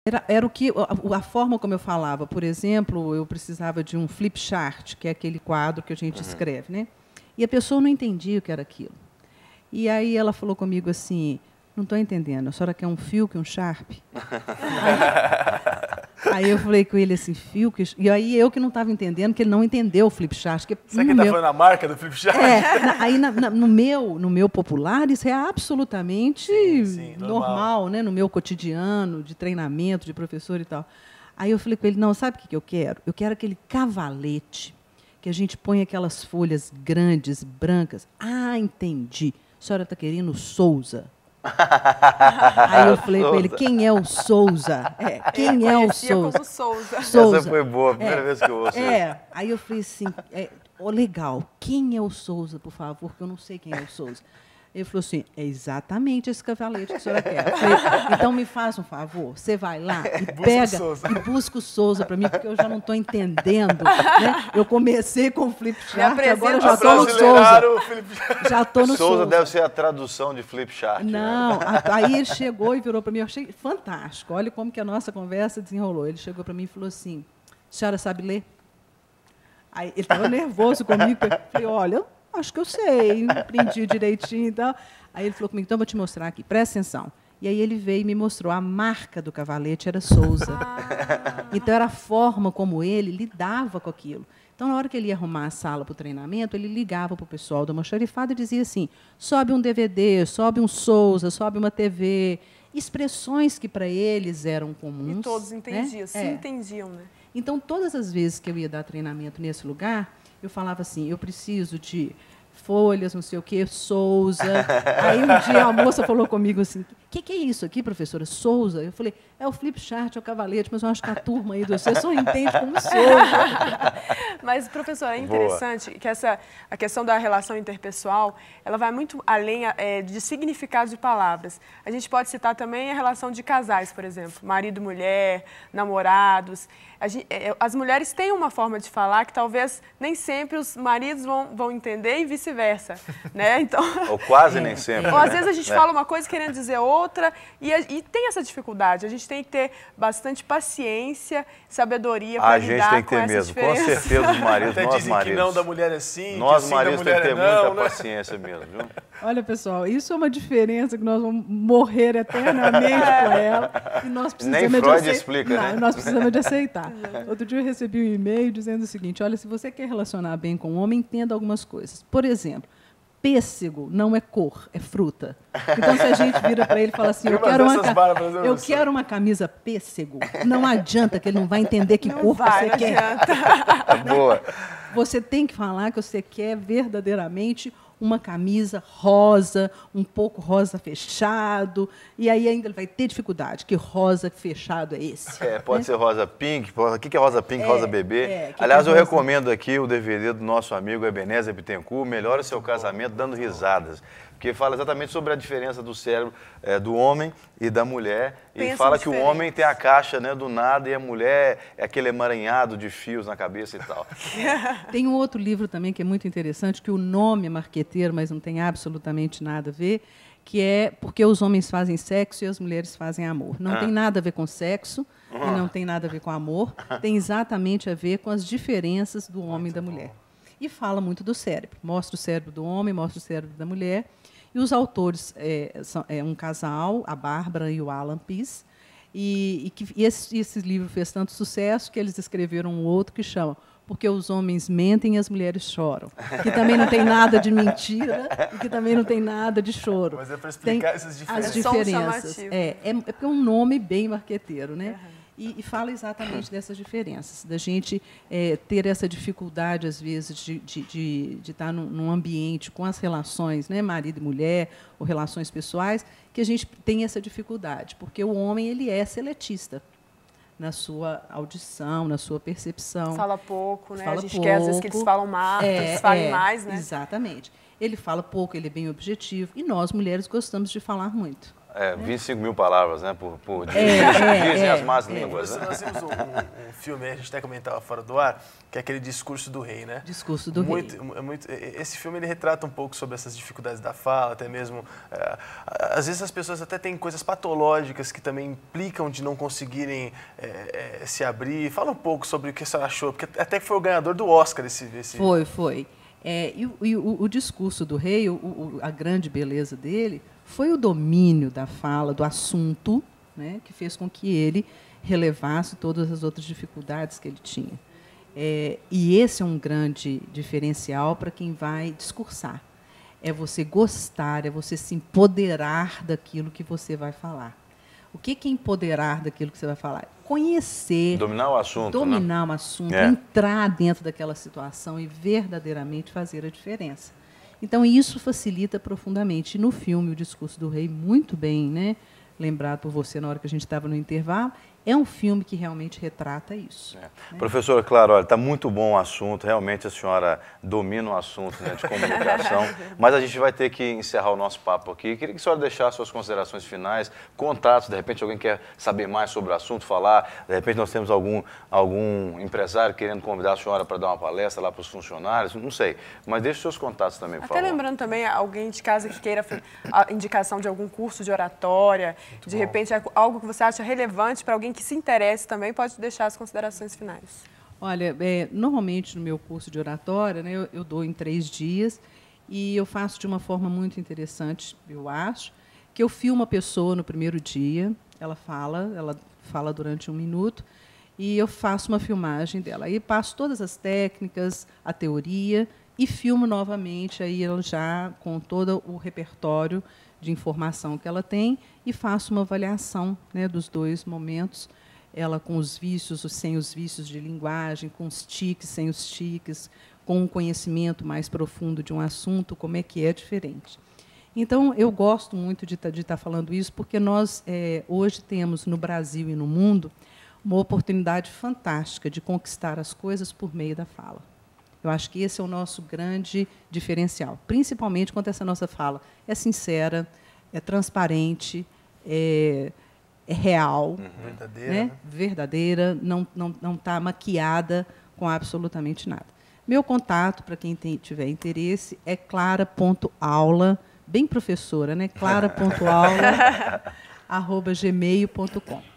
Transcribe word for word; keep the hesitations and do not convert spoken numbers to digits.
Era, era o que, a, a forma como eu falava. Por exemplo, eu precisava de um flip chart, que é aquele quadro que a gente uhum. escreve, né? E a pessoa não entendia o que era aquilo. E aí ela falou comigo assim, não estou entendendo, a senhora quer um fio que um Sharp? aí, aí eu falei com ele assim, fio que... E aí eu que não estava entendendo, que ele não entendeu o flip chart. Que Você que está meu... falando a marca do flip chart? É, na, aí na, na, no, meu, no meu popular isso é absolutamente sim, sim, normal, normal, né? No meu cotidiano, de treinamento, de professor e tal. Aí eu falei com ele, não, sabe o que, que eu quero? Eu quero aquele cavalete, que a gente põe aquelas folhas grandes, brancas. Ah, entendi. A senhora está querendo Souza. Aí eu falei para ele, quem é o Souza? É, quem é, é o Souza? Como Souza? Souza. Essa foi boa, a primeira é, vez que eu ouço é. Isso. Aí eu falei assim, é, oh, legal, quem é o Souza, por favor? Porque eu não sei quem é o Souza. Ele falou assim, é exatamente esse cavalete que a senhora quer. Eu falei, então me faz um favor, você vai lá e pega e busca o Souza para mim, porque eu já não estou entendendo. Né? Eu comecei com o flip chart, agora eu já estou no Souza. Já estou no Souza. Souza deve ser a tradução de flip chart. Não, né? Aí ele chegou e virou para mim, eu achei fantástico. Olha como que a nossa conversa desenrolou. Ele chegou para mim e falou assim, a senhora sabe ler? Aí ele estava nervoso comigo, eu falei, olha, acho que eu sei, aprendi direitinho e tal. Aí ele falou comigo, então eu vou te mostrar aqui, presta atenção. E aí ele veio e me mostrou, a marca do cavalete era Souza. Ah. Então era a forma como ele lidava com aquilo. Então, na hora que ele ia arrumar a sala para o treinamento, ele ligava para o pessoal da almoxarifada e dizia assim, sobe um D V D, sobe um Souza, sobe uma T V. Expressões que para eles eram comuns. E todos entendiam, né? se é. entendiam, né? Então, todas as vezes que eu ia dar treinamento nesse lugar, eu falava assim, eu preciso de folhas, não sei o quê, Souza. Aí um dia a moça falou comigo assim, o que, que é isso aqui, professora? Souza? Eu falei, é o flip chart, é o cavalete, mas eu acho que a turma aí de você só entende como Souza. Mas, professora, é interessante Boa. que essa, a questão da relação interpessoal, ela vai muito além é, de significados de palavras. A gente pode citar também a relação de casais, por exemplo, marido, mulher, namorados. A gente, é, as mulheres têm uma forma de falar que talvez nem sempre os maridos vão, vão entender e vice-versa, né? Então, ou quase é, nem sempre. Ou às né? vezes a gente é. fala uma coisa querendo dizer outra e, e tem essa dificuldade. A gente tem que ter bastante paciência, sabedoria para lidar com essa diferença. A gente tem que ter mesmo, com certeza os maridos, Até nós dizem maridos. que não da mulher é sim, nós que maridos sim da mulher temos que ter é não, muita né? paciência mesmo, viu? Olha, pessoal, isso é uma diferença que nós vamos morrer eternamente com ela. E nós precisamos Nem Freud de ace... explica, não, né? Nós precisamos de aceitar. Outro dia eu recebi um e-mail dizendo o seguinte, olha, se você quer relacionar bem com o homem, entenda algumas coisas. Por exemplo, pêssego não é cor, é fruta. Então, se a gente vira para ele e fala assim, eu, quero uma, ca... eu quero uma camisa pêssego, não adianta que ele não vai entender que não cor vai, você não quer. Boa. Você tem que falar que você quer verdadeiramente uma camisa rosa, um pouco rosa fechado, e aí ainda ele vai ter dificuldade, que rosa fechado é esse? É, pode né? ser rosa pink, o que é rosa pink, é, rosa bebê? É, Aliás, que eu rosa... recomendo aqui o D V D do nosso amigo Ebenezer Bittencourt, Melhore Seu Casamento Dando Risadas, porque fala exatamente sobre a diferença do cérebro é, do homem e da mulher, Pensam e fala diferente. que o homem tem a caixa, né, do nada e a mulher é aquele emaranhado de fios na cabeça e tal. Tem um outro livro também que é muito interessante, que o nome é marqueteiro, mas não tem absolutamente nada a ver, que é Porque os Homens Fazem Sexo e as Mulheres Fazem Amor. Não ah. tem nada a ver com sexo uhum. e não tem nada a ver com amor, tem exatamente a ver com as diferenças do homem muito e da mulher. Bom. E fala muito do cérebro. Mostra o cérebro do homem, mostra o cérebro da mulher. E os autores é, são é um casal, a Bárbara e o Alan Pease, e, e, que, e esse, esse livro fez tanto sucesso que eles escreveram um outro que chama Porque os Homens Mentem e as Mulheres Choram, que também não tem nada de mentira e que também não tem nada de choro. Mas é para explicar tem essas diferenças. As diferenças. É, é, é porque é um nome bem marqueteiro, né? Uhum. E, e fala exatamente dessas diferenças, da gente é, ter essa dificuldade, às vezes, de, de, de, de estar num, num ambiente com as relações, né, marido e mulher, ou relações pessoais, que a gente tem essa dificuldade, porque o homem ele é seletista na sua audição, na sua percepção. Fala pouco, né? Fala a gente pouco, quer, às vezes, que eles falam mais, é, que eles falem é, mais, né? Exatamente. Ele fala pouco, ele é bem objetivo, e nós, mulheres, gostamos de falar muito. É, vinte e cinco mil palavras, né, por, por dia. É, Dizem é, as más é, línguas. É. Né? Nós temos um, um, um filme, a gente até comentava fora do ar, que é aquele Discurso do Rei, né? Discurso do muito, Rei. É muito, esse filme ele retrata um pouco sobre essas dificuldades da fala, até mesmo... É, às vezes as pessoas até têm coisas patológicas que também implicam de não conseguirem é, é, se abrir. Fala um pouco sobre o que a senhora achou, porque até que foi o ganhador do Oscar esse... esse... Foi, foi. É, e, e o, o Discurso do Rei, o, o, a grande beleza dele, foi o domínio da fala, do assunto, né, que fez com que ele relevasse todas as outras dificuldades que ele tinha. É, e esse é um grande diferencial para quem vai discursar. É você gostar, é você se empoderar daquilo que você vai falar. O que é empoderar daquilo que você vai falar? Conhecer. Dominar o assunto. Dominar né? o assunto, é. entrar dentro daquela situação e verdadeiramente fazer a diferença. Então, isso facilita profundamente. E no filme, O Discurso do Rei, muito bem, né, lembrado por você na hora que a gente estava no intervalo, é um filme que realmente retrata isso. É. Né? Professora, claro, olha, está muito bom o assunto, realmente a senhora domina o assunto, né, de comunicação, mas a gente vai ter que encerrar o nosso papo aqui. Queria que a senhora deixasse suas considerações finais, contatos, de repente alguém quer saber mais sobre o assunto, falar, de repente nós temos algum, algum empresário querendo convidar a senhora para dar uma palestra lá para os funcionários, não sei, mas deixe seus contatos também, por Até favor. lembrando também, alguém de casa que queira a indicação de algum curso de oratória, muito de bom. Repente algo que você acha relevante para alguém que se interesse também, pode deixar as considerações finais. Olha, é, normalmente no meu curso de oratória, né, eu, eu dou em três dias e eu faço de uma forma muito interessante, eu acho, que eu filmo a pessoa no primeiro dia, ela fala, ela fala durante um minuto e eu faço uma filmagem dela. Aí passo todas as técnicas, a teoria e filmo novamente aí ela já com todo o repertório de informação que ela tem e faço uma avaliação, né, dos dois momentos, ela com os vícios, sem os vícios de linguagem, com os tiques, sem os tiques, com um conhecimento mais profundo de um assunto, como é que é diferente. Então, eu gosto muito de estar tá falando isso, porque nós, é, hoje, temos no Brasil e no mundo uma oportunidade fantástica de conquistar as coisas por meio da fala. Eu acho que esse é o nosso grande diferencial, principalmente quando essa nossa fala é sincera, é transparente, é, é real, uhum. verdadeira, né? né? verdadeira, não não não está maquiada com absolutamente nada. Meu contato, para quem tem, tiver interesse, é clara ponto aula, bem professora, né? clara ponto aula arroba gmail ponto com.